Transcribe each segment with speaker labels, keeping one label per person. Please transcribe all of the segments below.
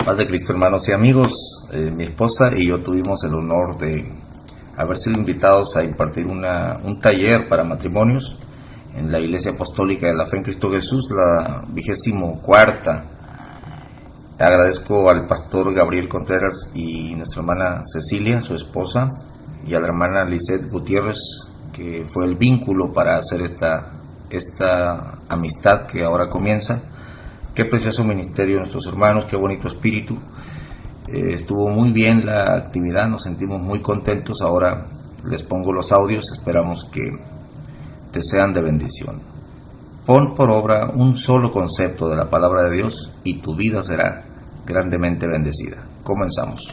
Speaker 1: Paz de Cristo, hermanos y amigos. Mi esposa y yo tuvimos el honor de haber sido invitados a impartir un taller para matrimonios en la Iglesia Apostólica de la Fe en Cristo Jesús, la 24ª. Agradezco al pastor Gabriel Contreras y nuestra hermana Cecilia, su esposa, y a la hermana Lisette Gutiérrez, que fue el vínculo para hacer esta amistad que ahora comienza. Qué precioso ministerio de nuestros hermanos, qué bonito espíritu. Estuvo muy bien la actividad, nos sentimos muy contentos. Ahora les pongo los audios, esperamos que te sean de bendición. Pon por obra un solo concepto de la palabra de Dios y tu vida será grandemente bendecida. Comenzamos.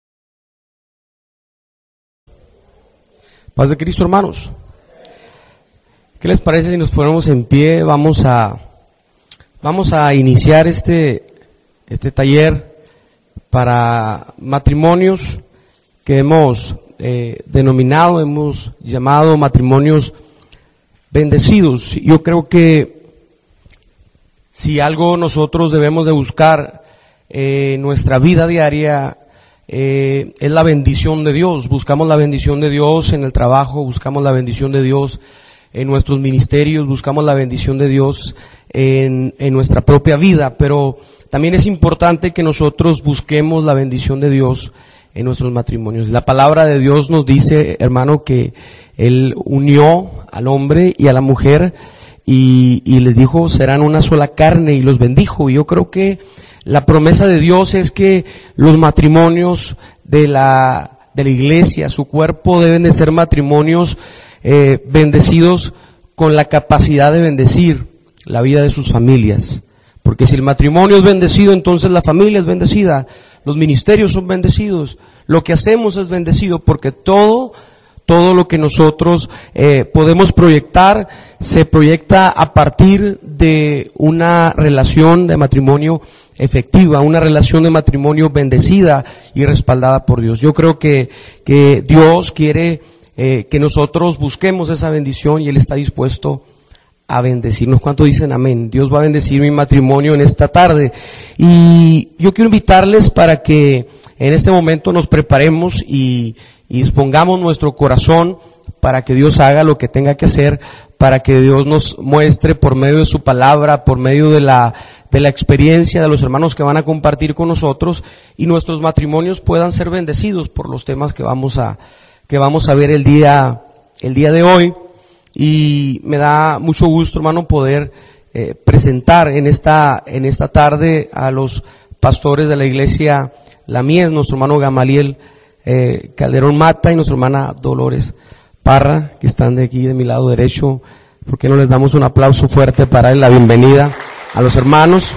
Speaker 2: Paz de Cristo, hermanos. ¿Qué les parece si nos ponemos en pie? Vamos a iniciar este taller para matrimonios que hemos hemos llamado matrimonios bendecidos. Yo creo que si algo nosotros debemos de buscar en nuestra vida diaria es la bendición de Dios. Buscamos la bendición de Dios en el trabajo, buscamos la bendición de Dios en nuestros ministerios, buscamos la bendición de Dios en nuestra propia vida, pero también es importante que nosotros busquemos la bendición de Dios en nuestros matrimonios. La palabra de Dios nos dice, hermano, que Él unió al hombre y a la mujer y les dijo, serán una sola carne, y los bendijo. Y yo creo que la promesa de Dios es que los matrimonios de la iglesia, su cuerpo, deben de ser matrimonios bendecidos con la capacidad de bendecir la vida de sus familias. Porque si el matrimonio es bendecido, entonces la familia es bendecida, los ministerios son bendecidos, lo que hacemos es bendecido, porque todo lo que nosotros podemos proyectar, se proyecta a partir de una relación de matrimonio efectiva, una relación de matrimonio bendecida y respaldada por Dios. Yo creo que Dios quiere que nosotros busquemos esa bendición y Él está dispuesto a bendecirnos. ¿Cuánto dicen amén? Dios va a bendecir mi matrimonio en esta tarde. Y yo quiero invitarles para que en este momento nos preparemos y dispongamos nuestro corazón para que Dios haga lo que tenga que hacer, para que Dios nos muestre por medio de su palabra, por medio de la experiencia de los hermanos que van a compartir con nosotros, y nuestros matrimonios puedan ser bendecidos por los temas que vamos a ver el día de hoy. Y me da mucho gusto, hermano, poder presentar en esta tarde a los pastores de la iglesia La Mies, nuestro hermano Gamaliel Calderón Mata y nuestra hermana Dolores Parra, que están de aquí de mi lado derecho. ¿Por qué no les damos un aplauso fuerte para la bienvenida a los hermanos?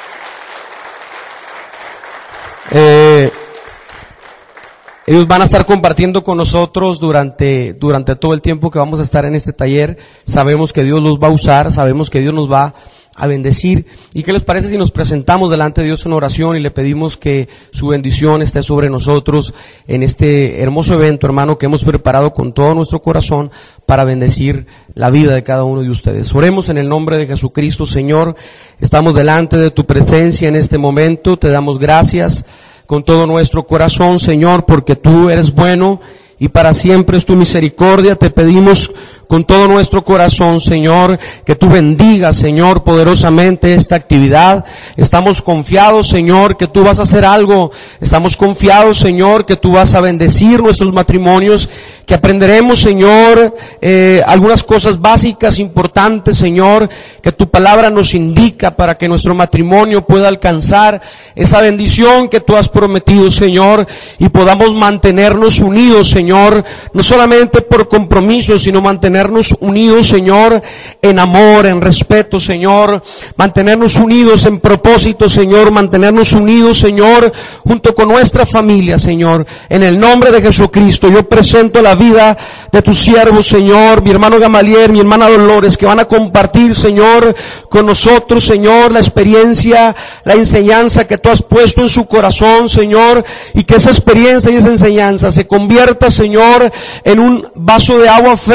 Speaker 2: Ellos van a estar compartiendo con nosotros durante todo el tiempo que vamos a estar en este taller. Sabemos que Dios los va a usar, sabemos que Dios nos va a bendecir. ¿Y qué les parece si nos presentamos delante de Dios en oración y le pedimos que su bendición esté sobre nosotros en este hermoso evento, hermano, que hemos preparado con todo nuestro corazón para bendecir la vida de cada uno de ustedes? Oremos en el nombre de Jesucristo. Señor, estamos delante de tu presencia en este momento. Te damos gracias con todo nuestro corazón, Señor, porque tú eres bueno y para siempre es tu misericordia. Te pedimos con todo nuestro corazón, Señor, que tú bendigas, Señor, poderosamente esta actividad. Estamos confiados, Señor, que tú vas a hacer algo. Estamos confiados, Señor, que tú vas a bendecir nuestros matrimonios, que aprenderemos, Señor, algunas cosas básicas, importantes, Señor, que tu palabra nos indica para que nuestro matrimonio pueda alcanzar esa bendición que tú has prometido, Señor, y podamos mantenernos unidos, Señor, no solamente por compromiso, sino mantenernos unidos, Señor, en amor, en respeto, Señor, mantenernos unidos en propósito, Señor, mantenernos unidos, Señor, junto con nuestra familia, Señor. En el nombre de Jesucristo, yo presento la vida de tus siervos, Señor, mi hermano Gamaliel, mi hermana Dolores, que van a compartir, Señor, con nosotros, Señor, la experiencia, la enseñanza que tú has puesto en su corazón, Señor, y que esa experiencia y esa enseñanza se convierta, Señor, en un vaso de agua fresca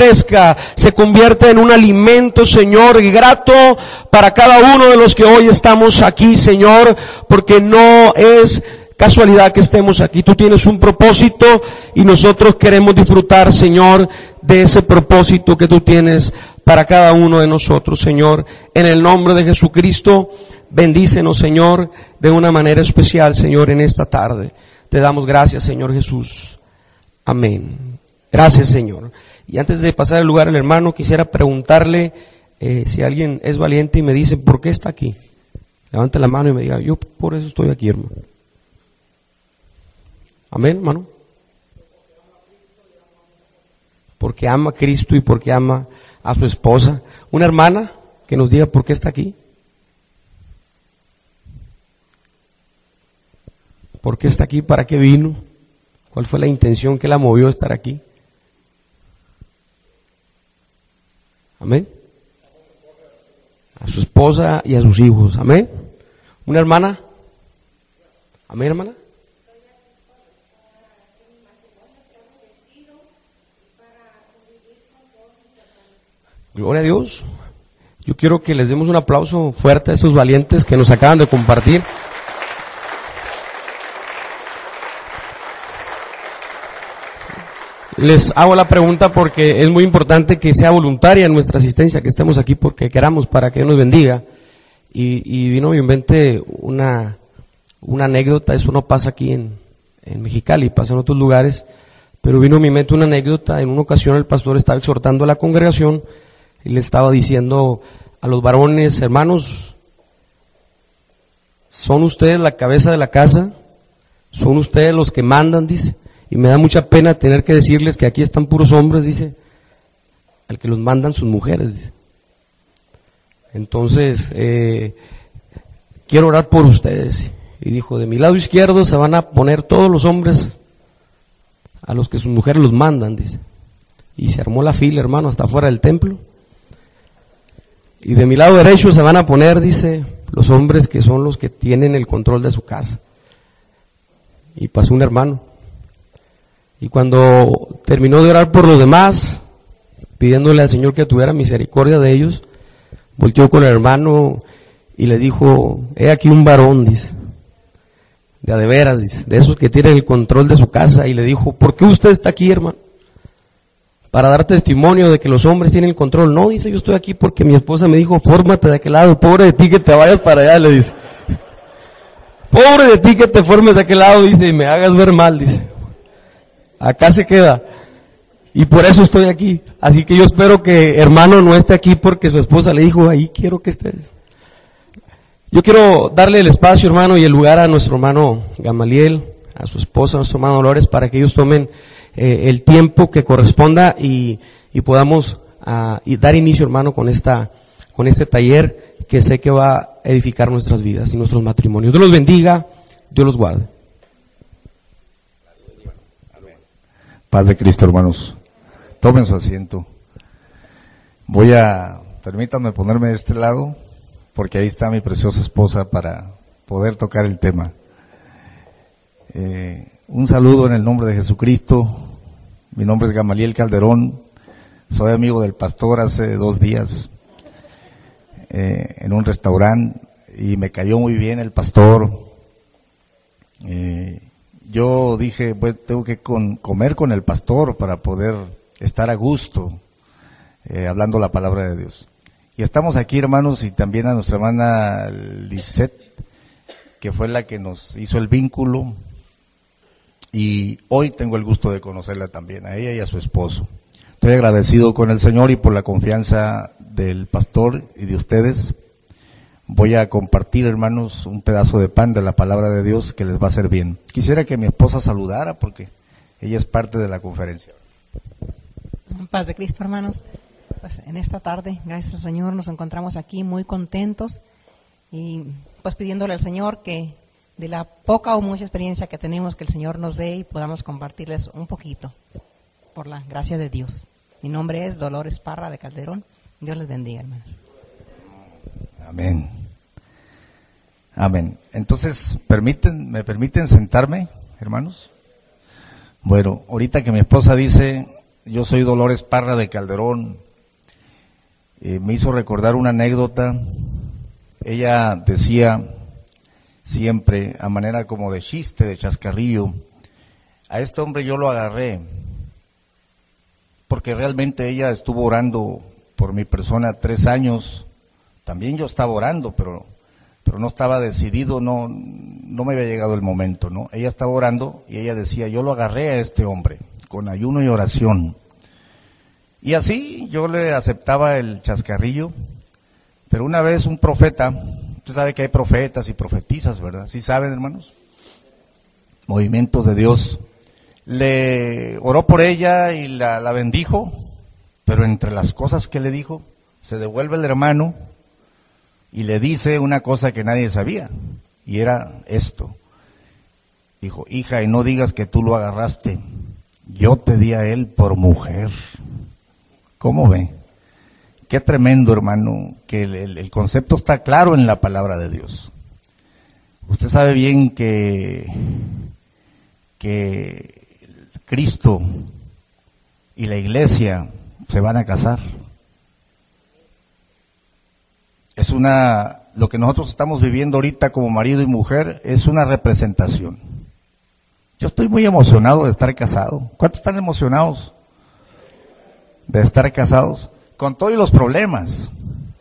Speaker 2: palabra se convierta en un alimento, Señor, grato para cada uno de los que hoy estamos aquí, Señor, porque no es casualidad que estemos aquí. Tú tienes un propósito y nosotros queremos disfrutar, Señor, de ese propósito que tú tienes para cada uno de nosotros, Señor. En el nombre de Jesucristo, bendícenos, Señor, de una manera especial, Señor, en esta tarde. Te damos gracias, Señor Jesús. Amén. Gracias, Señor. Y antes de pasar el lugar al hermano, quisiera preguntarle si alguien es valiente y me dice, ¿por qué está aquí? Levante la mano y me diga, yo por eso estoy aquí, hermano. Amén, hermano. Porque ama a Cristo y porque ama a su esposa. Una hermana que nos diga por qué está aquí. ¿Por qué está aquí? ¿Para qué vino? ¿Cuál fue la intención que la movió a estar aquí? Amén. A su esposa y a sus hijos. Amén. ¿Una hermana? Amén, hermana. Gloria a Dios. Yo quiero que les demos un aplauso fuerte a estos valientes que nos acaban de compartir. Les hago la pregunta porque es muy importante que sea voluntaria nuestra asistencia, que estemos aquí porque queramos, para que Dios nos bendiga. Y vino a mi mente una anécdota. Eso no pasa aquí en Mexicali, pasa en otros lugares, pero vino a mi mente una anécdota. En una ocasión el pastor estaba exhortando a la congregación y le estaba diciendo a los varones, hermanos, son ustedes la cabeza de la casa, son ustedes los que mandan, dice, y me da mucha pena tener que decirles que aquí están puros hombres, dice, al que los mandan sus mujeres, dice. Entonces, quiero orar por ustedes. Y dijo, de mi lado izquierdo se van a poner todos los hombres a los que sus mujeres los mandan, dice. Y se armó la fila, hermano, hasta afuera del templo. Y de mi lado derecho se van a poner, dice, los hombres que son los que tienen el control de su casa. Y pasó un hermano. Y cuando terminó de orar por los demás, pidiéndole al Señor que tuviera misericordia de ellos, volteó con el hermano y le dijo, he aquí un varón, dice, de a de veras, dice, de esos que tienen el control de su casa. Y le dijo, ¿por qué usted está aquí, hermano? Para dar testimonio de que los hombres tienen el control. No, dice, yo estoy aquí porque mi esposa me dijo, fórmate de aquel lado, pobre de ti que te vayas para allá, le dice. Pobre de ti que te formes de aquel lado, dice, y me hagas ver mal, dice. Acá se queda. Y por eso estoy aquí. Así que yo espero que hermano no esté aquí porque su esposa le dijo, ahí quiero que estés. Yo quiero darle el espacio, hermano, y el lugar a nuestro hermano Gamaliel, a su esposa, a nuestro hermano Dolores, para que ellos tomen el tiempo que corresponda y podamos y dar inicio, hermano, con este taller que sé que va a edificar nuestras vidas y nuestros matrimonios. Dios los bendiga, Dios los guarde.
Speaker 3: Paz de Cristo, hermanos. Tomen su asiento. Permítanme ponerme de este lado, porque ahí está mi preciosa esposa para poder tocar el tema. Un saludo en el nombre de Jesucristo. Mi nombre es Gamaliel Calderón. Soy amigo del pastor hace 2 días en un restaurante y me cayó muy bien el pastor. Yo dije, pues tengo que comer con el pastor para poder estar a gusto hablando la palabra de Dios. Y estamos aquí, hermanos, y también a nuestra hermana Lisette, que fue la que nos hizo el vínculo. Y hoy tengo el gusto de conocerla también, a ella y a su esposo. Estoy agradecido con el Señor y por la confianza del pastor y de ustedes. Voy a compartir, hermanos, un pedazo de pan de la palabra de Dios que les va a hacer bien. Quisiera que mi esposa saludara porque ella es parte de la conferencia.
Speaker 4: Paz de Cristo, hermanos. Pues en esta tarde, gracias al Señor, nos encontramos aquí muy contentos y pues pidiéndole al Señor que de la poca o mucha experiencia que tenemos, que el Señor nos dé y podamos compartirles un poquito, por la gracia de Dios. Mi nombre es Dolores Parra de Calderón. Dios les bendiga, hermanos.
Speaker 3: Amén. Amén. Entonces, ¿me permiten sentarme, hermanos? Bueno, ahorita que mi esposa dice yo soy Dolores Parra de Calderón. Me hizo recordar una anécdota. Ella decía siempre, a manera como de chiste, de chascarrillo, a este hombre yo lo agarré, porque realmente ella estuvo orando por mi persona 3 años. También yo estaba orando, pero no estaba decidido, no me había llegado el momento, ¿no? Ella estaba orando y ella decía, yo lo agarré a este hombre, con ayuno y oración. Y así yo le aceptaba el chascarrillo, pero una vez un profeta, usted sabe que hay profetas y profetizas, ¿verdad? ¿Sí saben, hermanos? Movimientos de Dios. Le oró por ella y la bendijo, pero entre las cosas que le dijo, se devuelve el hermano y le dice una cosa que nadie sabía, y era esto. Dijo, hija, y no digas que tú lo agarraste, yo te di a él por mujer. ¿Cómo ve? Qué tremendo, hermano, que el concepto está claro en la palabra de Dios. Usted sabe bien que Cristo y la iglesia se van a casar. Lo que nosotros estamos viviendo ahorita como marido y mujer es una representación. Yo estoy muy emocionado de estar casado. ¿Cuántos están emocionados de estar casados? Con todos los problemas.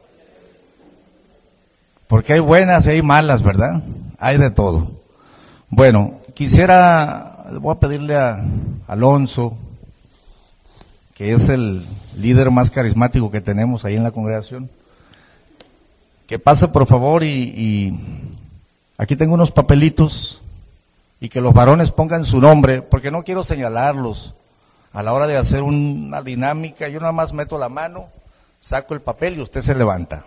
Speaker 3: Porque hay buenas y hay malas, ¿verdad? Hay de todo. Bueno, voy a pedirle a Alonso, que es el líder más carismático que tenemos ahí en la congregación, que pase por favor y aquí tengo unos papelitos y que los varones pongan su nombre, porque no quiero señalarlos. A la hora de hacer una dinámica, yo nada más meto la mano, saco el papel y usted se levanta.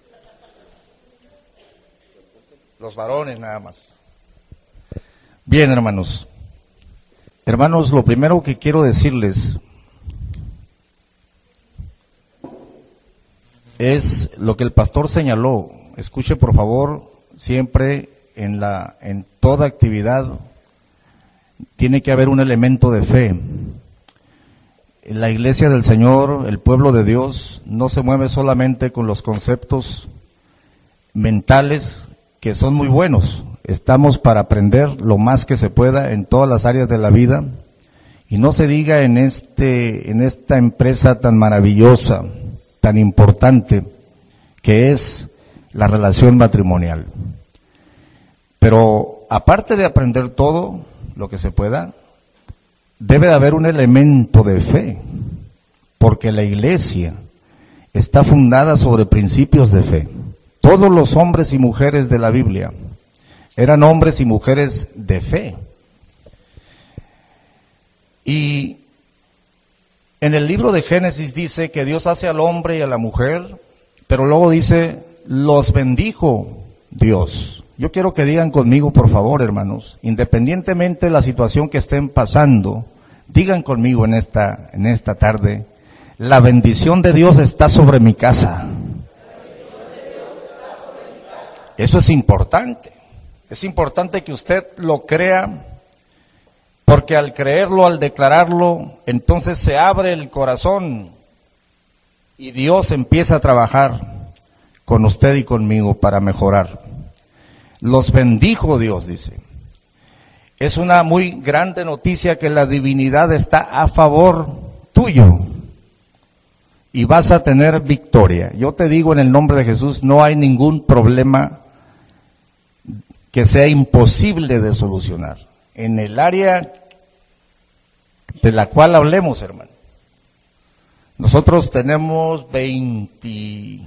Speaker 3: Los varones nada más. Bien, hermanos. Hermanos, lo primero que quiero decirles es lo que el pastor señaló. Escuche por favor, siempre en toda actividad tiene que haber un elemento de fe. La iglesia del Señor, el pueblo de Dios, no se mueve solamente con los conceptos mentales, que son muy buenos. Estamos para aprender lo más que se pueda en todas las áreas de la vida, y no se diga en esta empresa tan maravillosa, tan importante, que es la relación matrimonial. Pero aparte de aprender todo lo que se pueda, debe de haber un elemento de fe, porque la iglesia está fundada sobre principios de fe. Todos los hombres y mujeres de la Biblia eran hombres y mujeres de fe. Y en el libro de Génesis dice que Dios hace al hombre y a la mujer, pero luego dice, los bendijo Dios. Yo quiero que digan conmigo, por favor, hermanos, independientemente de la situación que estén pasando, digan conmigo en esta tarde, la bendición de Dios está sobre mi casa. Eso es importante. Es importante que usted lo crea, porque al creerlo, al declararlo, entonces se abre el corazón y Dios empieza a trabajar con usted y conmigo para mejorar. Los bendijo Dios, dice. Es una muy grande noticia que la divinidad está a favor tuyo y vas a tener victoria. Yo te digo en el nombre de Jesús, no hay ningún problema que sea imposible de solucionar en el área de la cual hablemos, hermano. Nosotros tenemos 22,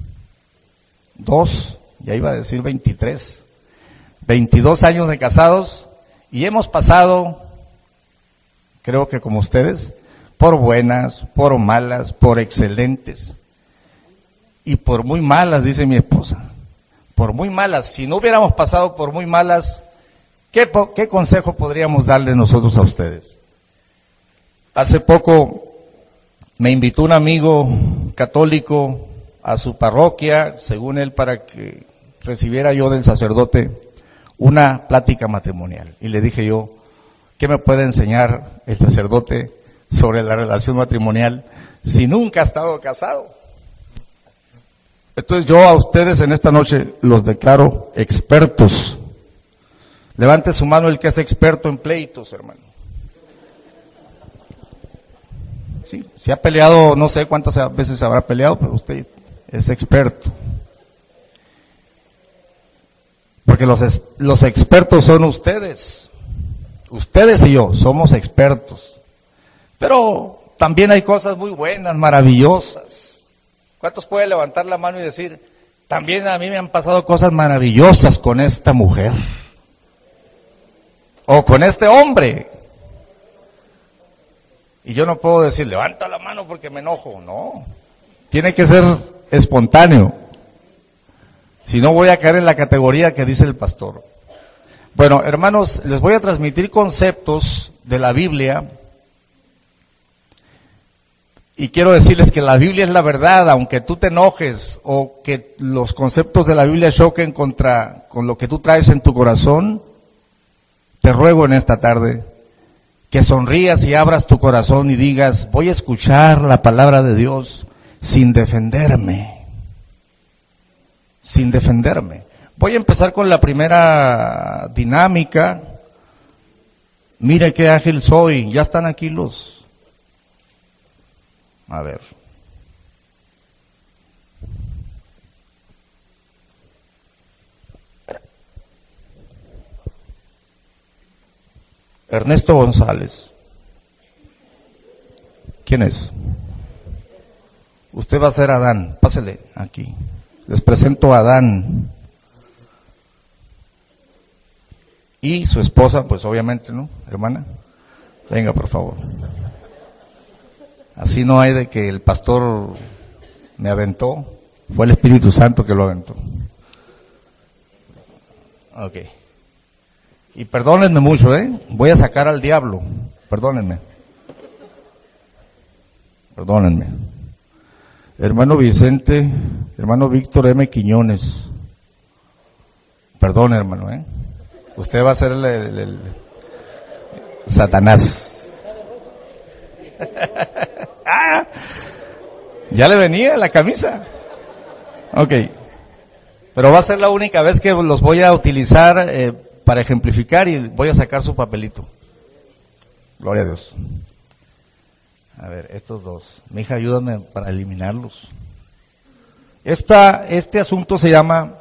Speaker 3: ya iba a decir 23, 22 años de casados, y hemos pasado, creo que como ustedes, por buenas, por malas, por excelentes, y por muy malas, dice mi esposa. Por muy malas. Si no hubiéramos pasado por muy malas, ¿qué consejo podríamos darle nosotros a ustedes? Hace poco me invitó un amigo católico a su parroquia, según él, para que recibiera yo del sacerdote una plática matrimonial. Y le dije yo, ¿qué me puede enseñar el sacerdote sobre la relación matrimonial si nunca ha estado casado? Entonces yo a ustedes en esta noche los declaro expertos. Levante su mano el que es experto en pleitos, hermano. Sí, si ha peleado, no sé cuántas veces habrá peleado, pero usted es experto. Porque los expertos son ustedes. Ustedes y yo somos expertos. Pero también hay cosas muy buenas, maravillosas. ¿Cuántos pueden levantar la mano y decir, también a mí me han pasado cosas maravillosas con esta mujer? O con este hombre. Y yo no puedo decir, levanta la mano porque me enojo. No, tiene que ser espontáneo. Si no voy a caer en la categoría que dice el pastor. Bueno, hermanos, les voy a transmitir conceptos de la Biblia. Y quiero decirles que la Biblia es la verdad, aunque tú te enojes o que los conceptos de la Biblia choquen con lo que tú traes en tu corazón. Te ruego en esta tarde que sonrías y abras tu corazón y digas, voy a escuchar la palabra de Dios sin defenderme. Sin defenderme. Voy a empezar con la primera dinámica. Mire qué ágil soy. Ya están aquí los... A ver. Ernesto González. ¿Quién es? Usted va a ser Adán. Pásele aquí. Les presento a Adán. Y su esposa, pues obviamente, ¿no? Hermana. Venga, por favor. Así no hay de que el pastor me aventó. Fue el Espíritu Santo que lo aventó. Ok. Y perdónenme mucho, voy a sacar al diablo. Perdónenme. Perdónenme. Hermano Vicente, hermano Víctor M. Quiñones. Perdón, hermano, Usted va a ser el Satanás. ¡Ah! Ya le venía la camisa. Ok. Pero va a ser la única vez que los voy a utilizar para ejemplificar y voy a sacar su papelito. Gloria a Dios. A ver, estos dos. Mi hija, ayúdame para eliminarlos. Este asunto se llama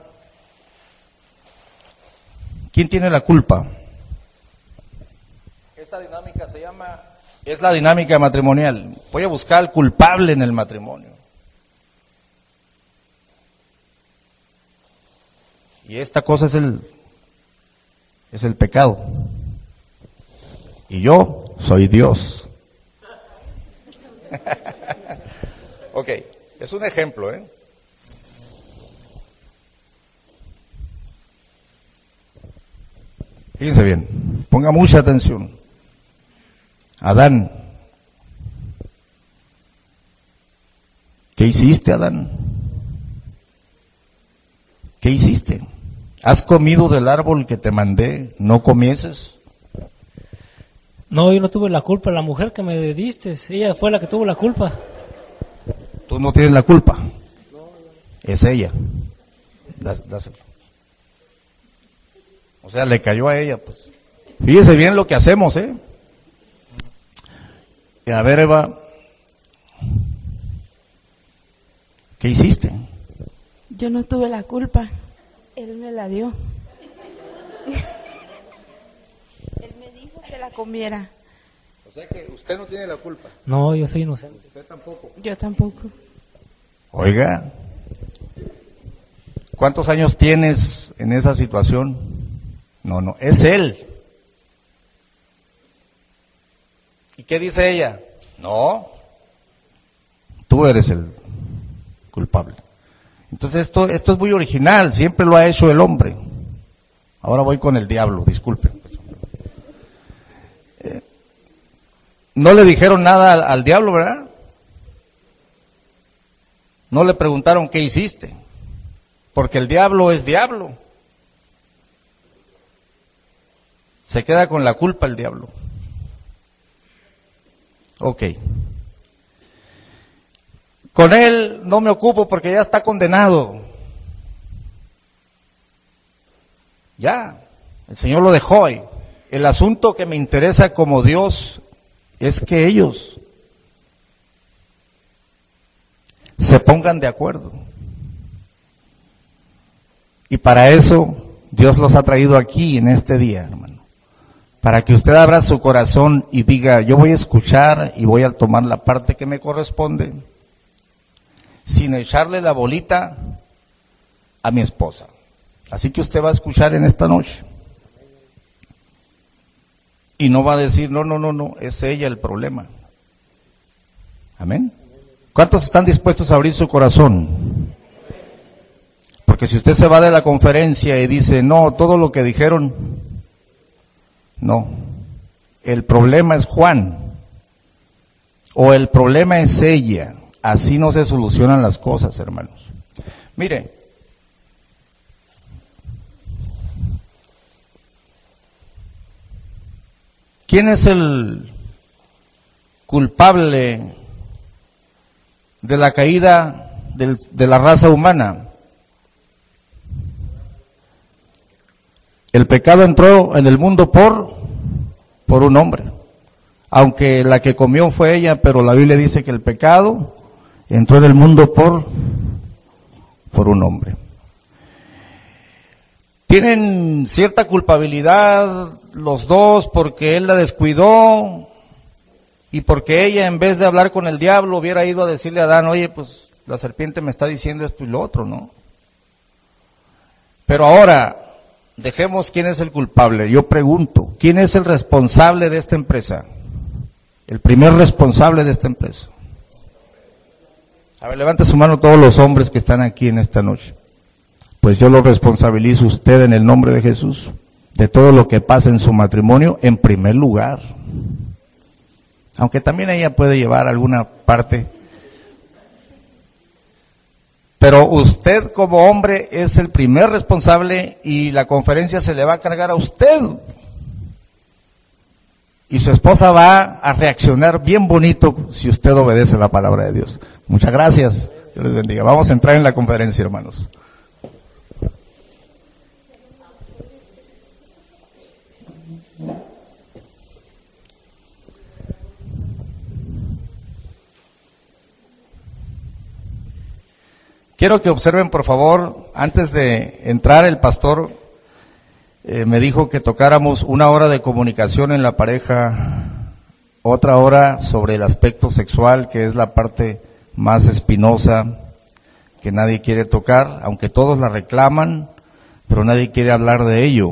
Speaker 3: ¿quién tiene la culpa? Esta dinámica se llama, es la dinámica matrimonial. Voy a buscar al culpable en el matrimonio. Y esta cosa es el pecado. Y yo soy Dios. Ok, es un ejemplo, Fíjense bien, ponga mucha atención. Adán. ¿Qué hiciste, Adán? ¿Qué hiciste? ¿Has comido del árbol que te mandé? ¿No comieses?
Speaker 5: No, yo no tuve la culpa, la mujer que me diste, ella fue la que tuvo la culpa.
Speaker 3: Tú no tienes la culpa. Es ella. Dáselo. O sea, le cayó a ella, pues. Fíjese bien lo que hacemos, A ver, Eva, ¿qué hiciste?
Speaker 6: Yo no tuve la culpa, él me la dio. Él me dijo que la comiera.
Speaker 3: O sea que usted no tiene la culpa.
Speaker 5: No, yo soy inocente.
Speaker 3: Usted tampoco.
Speaker 6: Yo tampoco.
Speaker 3: Oiga, ¿cuántos años tienes en esa situación? No, es él. ¿Y qué dice ella? No, tú eres el culpable. Entonces esto es muy original, siempre lo ha hecho el hombre. Ahora voy con el diablo, disculpen. No le dijeron nada al diablo, ¿verdad? No le preguntaron qué hiciste, porque el diablo es diablo. Se queda con la culpa el diablo. Ok. Con él no me ocupo porque ya está condenado. Ya, el Señor lo dejó ahí. El asunto que me interesa como Dios es que ellos se pongan de acuerdo. Y para eso Dios los ha traído aquí en este día, hermano. Para que usted abra su corazón y diga, yo voy a escuchar y voy a tomar la parte que me corresponde, sin echarle la bolita a mi esposa. Así que usted va a escuchar en esta noche. Y no va a decir, no, es ella el problema. Amén. ¿Cuántos están dispuestos a abrir su corazón? Porque si usted se va de la conferencia y dice, no, todo lo que dijeron, no. El problema es Juan. O el problema es ella. Así no se solucionan las cosas, hermanos. Mire, ¿quién es el culpable de la caída de la raza humana? El pecado entró en el mundo por un hombre. Aunque la que comió fue ella, pero la Biblia dice que el pecado entró en el mundo por un hombre. Tienen cierta culpabilidad los dos porque él la descuidó y porque ella, en vez de hablar con el diablo, hubiera ido a decirle a Adán, oye, pues la serpiente me está diciendo esto y lo otro, ¿no? Pero ahora, dejemos quién es el culpable. Yo pregunto, ¿quién es el responsable de esta empresa? El primer responsable de esta empresa. A ver, levante su mano todos los hombres que están aquí en esta noche. Pues yo lo responsabilizo a usted en el nombre de Jesús, de todo lo que pasa en su matrimonio, en primer lugar. Aunque también ella puede llevar alguna parte. Pero usted como hombre es el primer responsable y la conferencia se le va a cargar a usted. Y su esposa va a reaccionar bien bonito si usted obedece la palabra de Dios. Muchas gracias. Dios les bendiga. Vamos a entrar en la conferencia, hermanos. Quiero que observen, por favor, antes de entrar el pastor me dijo que tocáramos 1 hora de comunicación en la pareja, otra hora sobre el aspecto sexual, que es la parte más espinosa que nadie quiere tocar, aunque todos la reclaman, pero nadie quiere hablar de ello.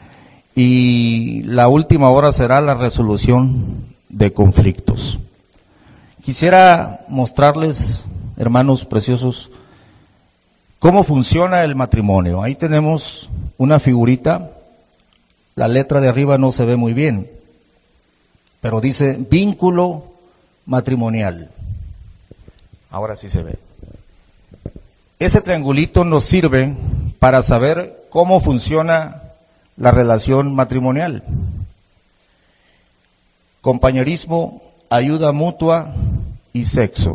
Speaker 3: Y la última hora será la resolución de conflictos. Quisiera mostrarles, hermanos preciosos, cómo funciona el matrimonio. Ahí tenemos una figurita. La letra de arriba no se ve muy bien, pero dice vínculo matrimonial. Ahora sí se ve. Ese triangulito nos sirve para saber cómo funciona la relación matrimonial. Compañerismo, ayuda mutua y sexo.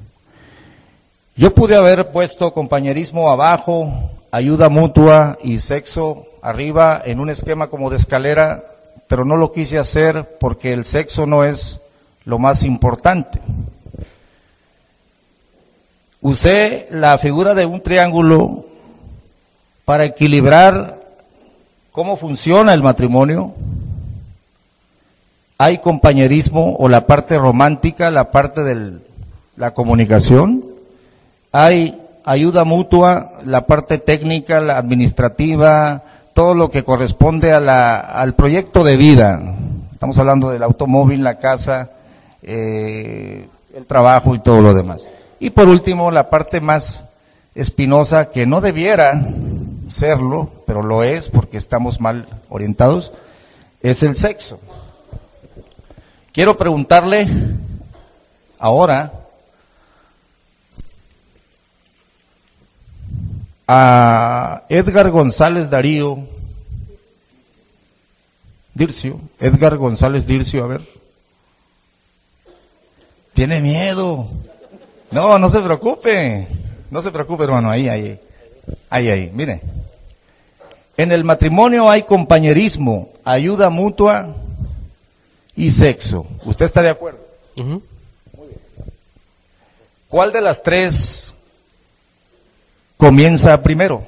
Speaker 3: Yo pude haber puesto compañerismo abajo, ayuda mutua y sexo arriba en un esquema como de escalera, pero no lo quise hacer porque el sexo no es lo más importante. Usé la figura de un triángulo para equilibrar cómo funciona el matrimonio. Hay compañerismo o la parte romántica, la parte de la comunicación. Hay ayuda mutua, la parte técnica, la administrativa, todo lo que corresponde al proyecto de vida. Estamos hablando del automóvil, la casa, el trabajo y todo lo demás. Y por último, la parte más espinosa, que no debiera serlo, pero lo es porque estamos mal orientados, es el sexo. Quiero preguntarle ahora a Edgar González Dircio, a ver. Tiene miedo. No, no se preocupe. No se preocupe, hermano. Ahí. Mire. En el matrimonio hay compañerismo, ayuda mutua y sexo. ¿Usted está de acuerdo?
Speaker 2: Ujú.
Speaker 3: ¿Cuál de las tres comienza primero?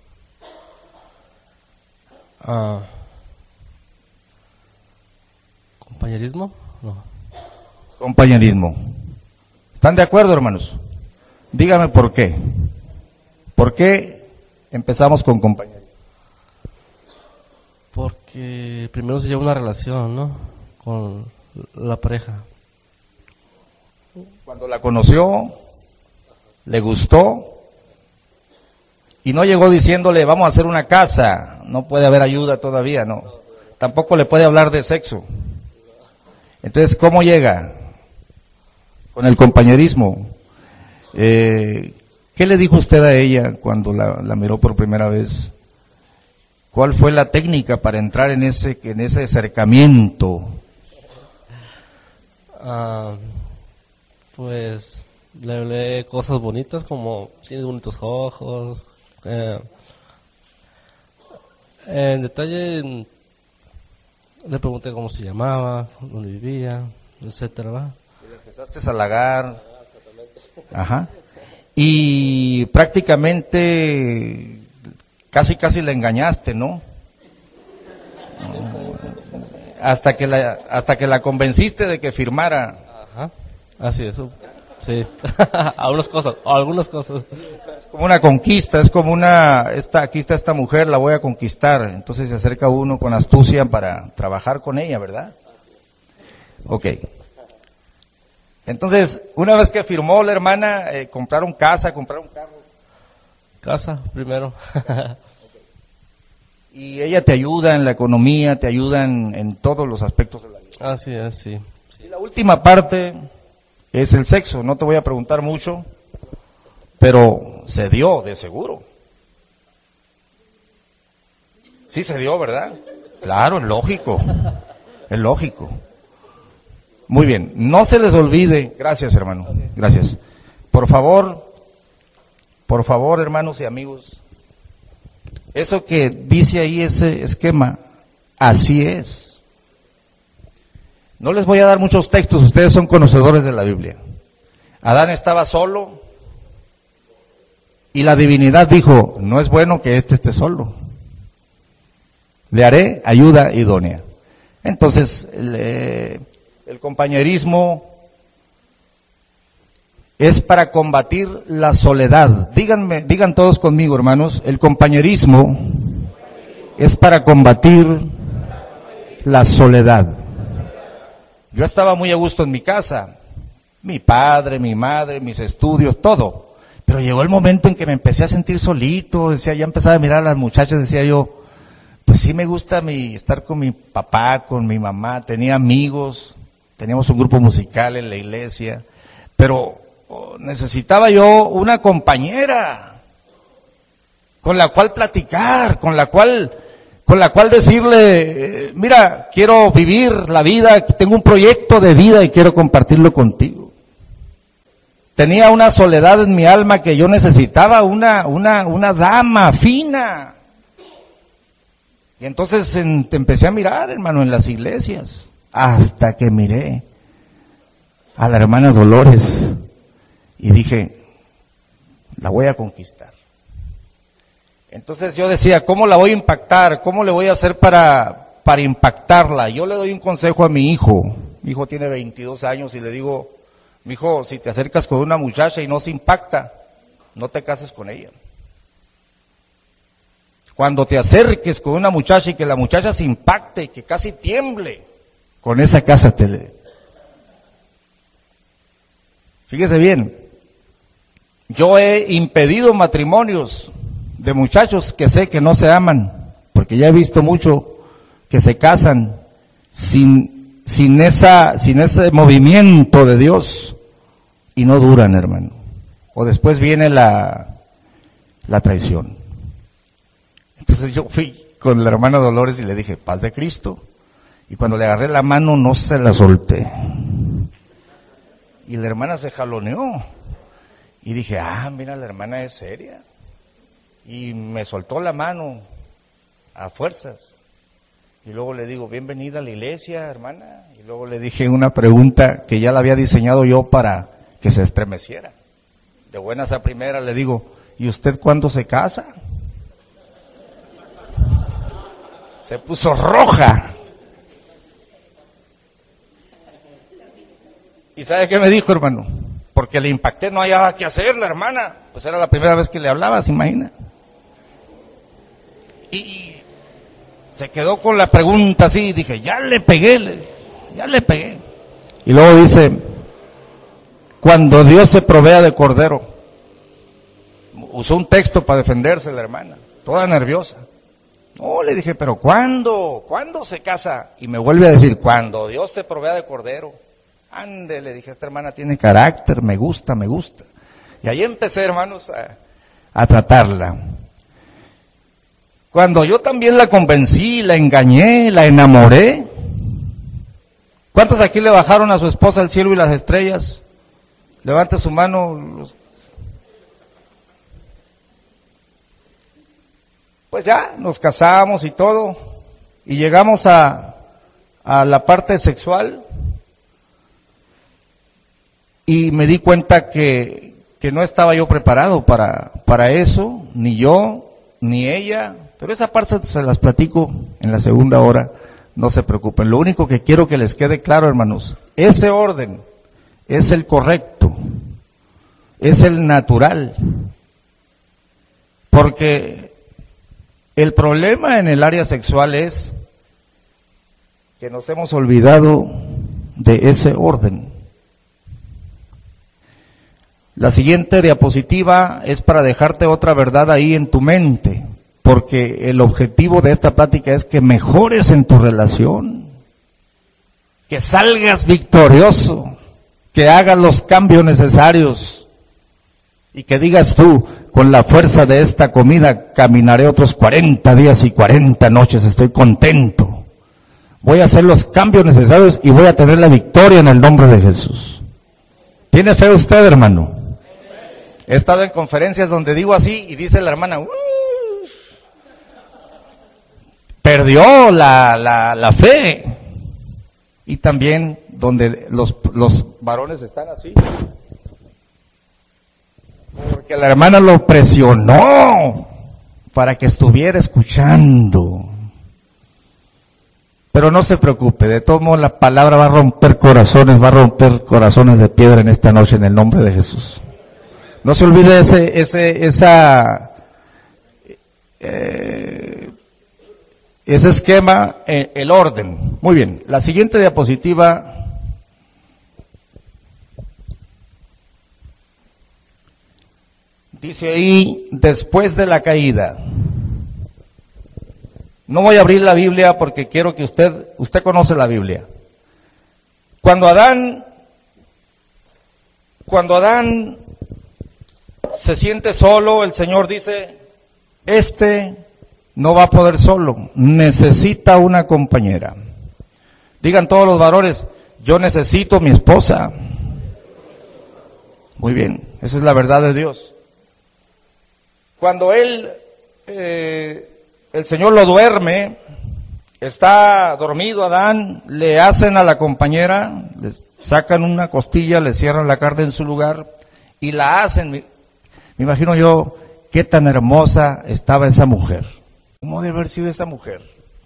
Speaker 2: ¿Compañerismo? No.
Speaker 3: Compañerismo. ¿Están de acuerdo, hermanos? Dígame por qué. ¿Por qué empezamos con compañerismo?
Speaker 2: Porque primero se lleva una relación, ¿no? Con la pareja.
Speaker 3: Cuando la conoció, le gustó, y no llegó diciéndole, vamos a hacer una casa, no puede haber ayuda todavía, no. Tampoco le puede hablar de sexo. Entonces, ¿cómo llega? Con el compañerismo. ¿Qué le dijo usted a ella cuando la miró por primera vez? ¿Cuál fue la técnica para entrar en ese acercamiento?
Speaker 2: Pues le hablé cosas bonitas como tienes bonitos ojos. En detalle le pregunté cómo se llamaba, dónde vivía, etcétera, ¿verdad?
Speaker 3: Y le empezaste a halagar. Ajá. Y prácticamente casi la engañaste, ¿no? Hasta que la convenciste de que firmara.
Speaker 2: Ajá. Así es. Sí. Algunas cosas.
Speaker 3: Es como una conquista, es como aquí está esta mujer, la voy a conquistar. Entonces se acerca uno con astucia para trabajar con ella, ¿verdad? Ok. Entonces, una vez que firmó la hermana, compraron casa, compraron carro.
Speaker 2: Casa primero.
Speaker 3: Y ella te ayuda en la economía, te ayuda en todos los aspectos de la vida.
Speaker 2: Así es, sí.
Speaker 3: Y la última parte es el sexo. No te voy a preguntar mucho, pero se dio, de seguro. Sí se dio, ¿verdad? Claro, es lógico. Es lógico. Muy bien, no se les olvide. Gracias, hermano. Gracias. Por favor, hermanos y amigos, eso que dice ahí ese esquema, así es. No les voy a dar muchos textos, ustedes son conocedores de la Biblia. Adán estaba solo y la divinidad dijo, no es bueno que éste esté solo. Le haré ayuda idónea. Entonces, el compañerismo es para combatir la soledad. Digan todos conmigo, hermanos, el compañerismo es para combatir la soledad. Yo estaba muy a gusto en mi casa, mi padre, mi madre, mis estudios, todo. Pero llegó el momento en que me empecé a sentir solito, ya empezaba a mirar a las muchachas, decía yo, pues sí me gusta estar con mi papá, con mi mamá, tenía amigos, teníamos un grupo musical en la iglesia, pero necesitaba yo una compañera con la cual platicar, con la cual decirle, mira, quiero vivir la vida, tengo un proyecto de vida y quiero compartirlo contigo. Tenía una soledad en mi alma que yo necesitaba una dama fina. Y entonces te empecé a mirar, hermano, en las iglesias, hasta que miré a la hermana Dolores y dije, la voy a conquistar. Entonces yo decía, ¿cómo la voy a impactar? ¿Cómo le voy a hacer para impactarla? Yo le doy un consejo a mi hijo. Mi hijo tiene 22 años y le digo, mi hijo, si te acercas con una muchacha y no se impacta, no te cases con ella. Cuando te acerques con una muchacha y que la muchacha se impacte, que casi tiemble, con esa cásate. Fíjese bien, yo he impedido matrimonios de muchachos que sé que no se aman, porque ya he visto mucho que se casan sin ese movimiento de Dios y no duran, hermano. O después viene la traición. Entonces yo fui con la hermana Dolores y le dije, paz de Cristo. Y cuando le agarré la mano no se la solté. Y la hermana se jaloneó. Y dije, mira, la hermana es seria. Y me soltó la mano a fuerzas. Y luego le digo, bienvenida a la iglesia, hermana. Y luego le dije una pregunta que ya la había diseñado yo para que se estremeciera. De buenas a primeras le digo, ¿y usted cuándo se casa? Se puso roja. ¿Y sabe qué me dijo, hermano? Porque le impacté, no había qué hacer la hermana. Pues era la primera vez que le hablaba, ¿se imagina? Y se quedó con la pregunta así, y dije, ya le pegué. Y luego dice, cuando Dios se provea de cordero. Usó un texto para defenderse la hermana, toda nerviosa. No, le dije, pero ¿cuándo? ¿Cuándo se casa? Y me vuelve a decir, cuando Dios se provea de cordero. Ande, le dije, esta hermana tiene carácter, me gusta. Y ahí empecé, hermanos, a tratarla. Cuando yo también la convencí, la engañé, la enamoré. ¿Cuántos aquí le bajaron a su esposa el cielo y las estrellas? Levante su mano. Pues ya, nos casamos y todo. Y llegamos a la parte sexual. Y me di cuenta que no estaba yo preparado para eso, ni yo, ni ella, pero esa parte se las platico en la segunda hora, no se preocupen. Lo único que quiero que les quede claro, hermanos, ese orden es el correcto, es el natural, porque el problema en el área sexual es que nos hemos olvidado de ese orden. La siguiente diapositiva es para dejarte otra verdad ahí en tu mente, porque el objetivo de esta plática es que mejores en tu relación, que salgas victorioso, que hagas los cambios necesarios y que digas tú, con la fuerza de esta comida caminaré otros 40 días y 40 noches, estoy contento. Voy a hacer los cambios necesarios y voy a tener la victoria en el nombre de Jesús. ¿Tiene fe usted, hermano? He estado en conferencias donde digo así y dice la hermana, perdió la fe. Y también donde los varones están así, porque la hermana lo presionó para que estuviera escuchando. Pero no se preocupe, de todo modo la palabra va a romper corazones de piedra en esta noche en el nombre de Jesús. No se olvide ese esquema, el orden. Muy bien, la siguiente diapositiva dice ahí, después de la caída. No voy a abrir la Biblia porque quiero que usted conoce la Biblia. Cuando Adán se siente solo, el Señor dice, no va a poder solo, necesita una compañera. Digan todos los varones, yo necesito mi esposa. Muy bien, esa es la verdad de Dios. Cuando el Señor lo duerme, está dormido Adán, le hacen a la compañera, le sacan una costilla, le cierran la carne en su lugar y la hacen. Me imagino yo qué tan hermosa estaba esa mujer. ¿Cómo debe haber sido esa mujer?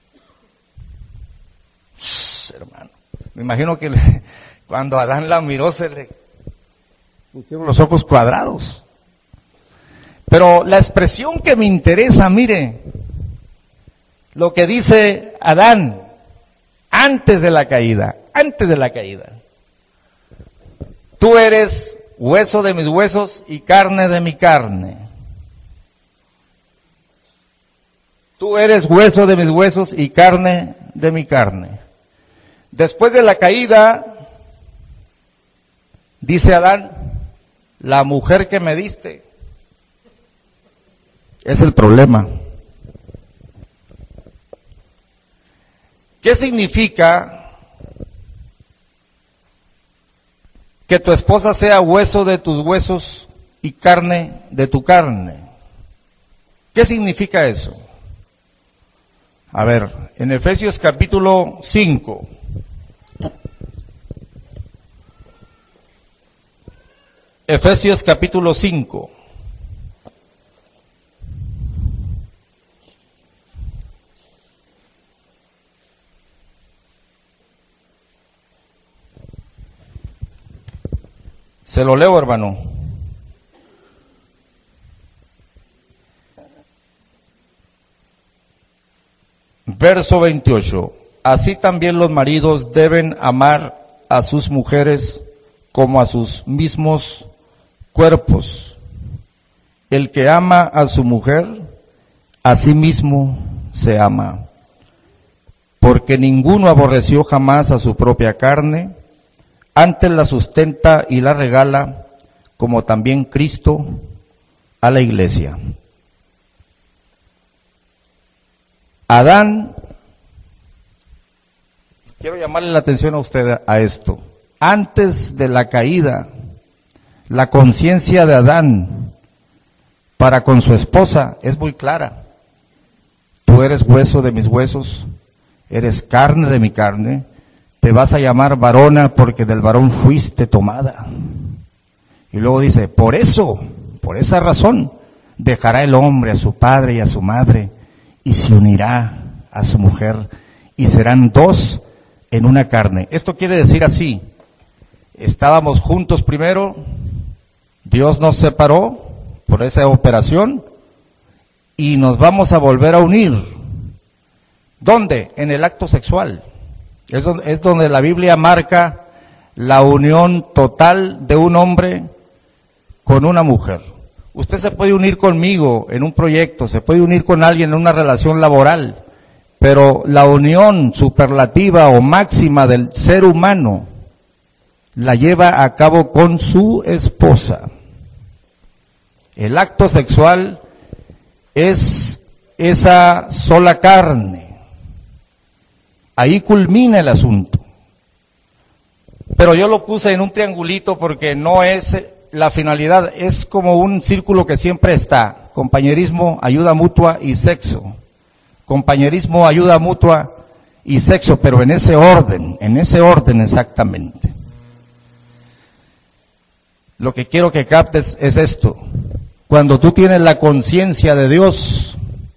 Speaker 3: Hermano, me imagino que cuando Adán la miró se le pusieron los ojos cuadrados. Pero la expresión que me interesa, mire, lo que dice Adán antes de la caída. Tú eres hueso de mis huesos y carne de mi carne. Tú eres hueso de mis huesos y carne de mi carne. Después de la caída, dice Adán, la mujer que me diste es el problema. ¿Qué significa que tu esposa sea hueso de tus huesos y carne de tu carne. ¿Qué significa eso? A ver, en Efesios capítulo 5. Efesios capítulo 5. Se lo leo, hermano. Verso 28. Así también los maridos deben amar a sus mujeres como a sus mismos cuerpos. El que ama a su mujer, a sí mismo se ama. Porque ninguno aborreció jamás a su propia carne, antes la sustenta y la regala, como también Cristo a la iglesia. Adán, quiero llamarle la atención a usted a esto. Antes de la caída, la conciencia de Adán para con su esposa es muy clara. Tú eres hueso de mis huesos, eres carne de mi carne, te vas a llamar varona porque del varón fuiste tomada. Y luego dice, por esa razón, dejará el hombre a su padre y a su madre y se unirá a su mujer y serán dos en una carne. Esto quiere decir así, estábamos juntos primero, Dios nos separó por esa operación y nos vamos a volver a unir. ¿Dónde? En el acto sexual. Es donde la Biblia marca la unión total de un hombre con una mujer. Usted se puede unir conmigo en un proyecto, se puede unir con alguien en una relación laboral, pero la unión superlativa o máxima del ser humano la lleva a cabo con su esposa. El acto sexual es esa sola carne. Ahí culmina el asunto. Pero yo lo puse en un triangulito porque no es la finalidad, es como un círculo que siempre está. Compañerismo, ayuda mutua y sexo. Compañerismo, ayuda mutua y sexo, pero en ese orden exactamente. Lo que quiero que captes es esto. Cuando tú tienes la conciencia de Dios,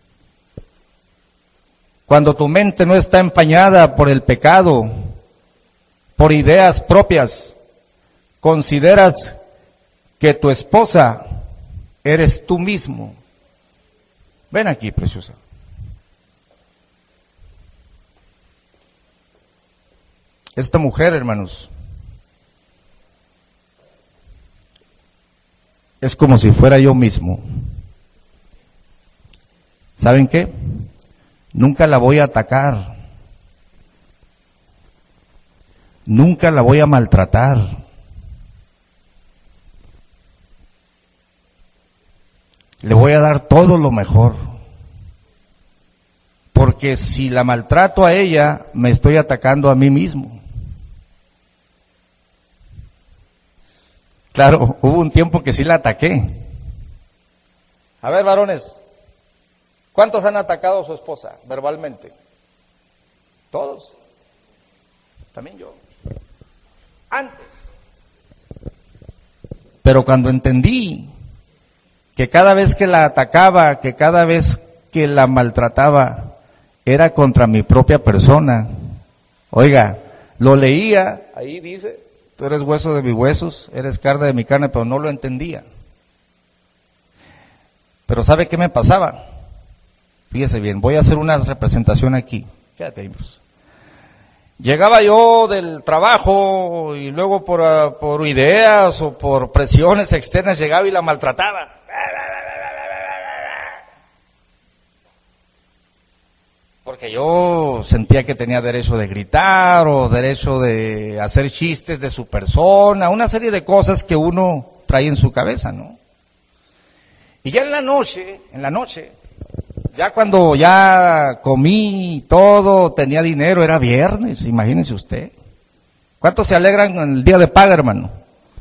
Speaker 3: cuando tu mente no está empañada por el pecado, por ideas propias, consideras que tu esposa eres tú mismo. Ven aquí, preciosa. Esta mujer, hermanos, es como si fuera yo mismo. ¿Saben qué? Nunca la voy a atacar. Nunca la voy a maltratar. Le voy a dar todo lo mejor. Porque si la maltrato a ella, me estoy atacando a mí mismo. Claro, hubo un tiempo que sí la ataqué. A ver, varones, ¿cuántos han atacado a su esposa verbalmente? Todos. También yo. Antes. Pero cuando entendí que cada vez que la atacaba, que cada vez que la maltrataba, era contra mi propia persona. Oiga, lo leía, ahí dice, tú eres hueso de mis huesos, eres carne de mi carne, pero no lo entendía. Pero ¿sabe qué me pasaba? Fíjese bien, voy a hacer una representación aquí. Quédate ahí, pues. Llegaba yo del trabajo y luego por ideas o por presiones externas llegaba y la maltrataba. Porque yo sentía que tenía derecho de gritar o derecho de hacer chistes de su persona, una serie de cosas que uno trae en su cabeza, ¿no? Y ya en la noche, ya cuando ya comí todo, tenía dinero, era viernes, imagínense usted. ¿Cuántos se alegran en el día de paga, hermano?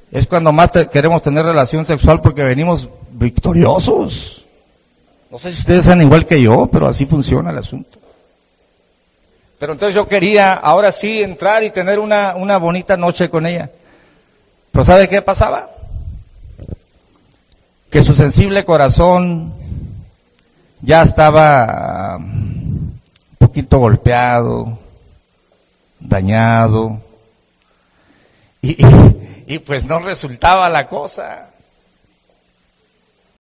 Speaker 3: es cuando más queremos tener relación sexual porque venimos victoriosos. No sé si ustedes sean igual que yo, pero así funciona el asunto. Pero entonces yo quería, ahora sí, entrar y tener una bonita noche con ella. Pero ¿sabe qué pasaba? Que su sensible corazón ya estaba un poquito golpeado, dañado, y pues no resultaba la cosa.